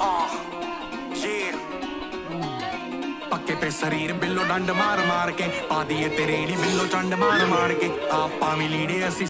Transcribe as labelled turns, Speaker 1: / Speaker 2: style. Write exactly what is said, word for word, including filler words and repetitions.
Speaker 1: पक्के पे शरीर बिल्लो डंड मार मार के पा दिए तेरे नी बिल्लो चंड मार मार के आपा भी लीड़े असी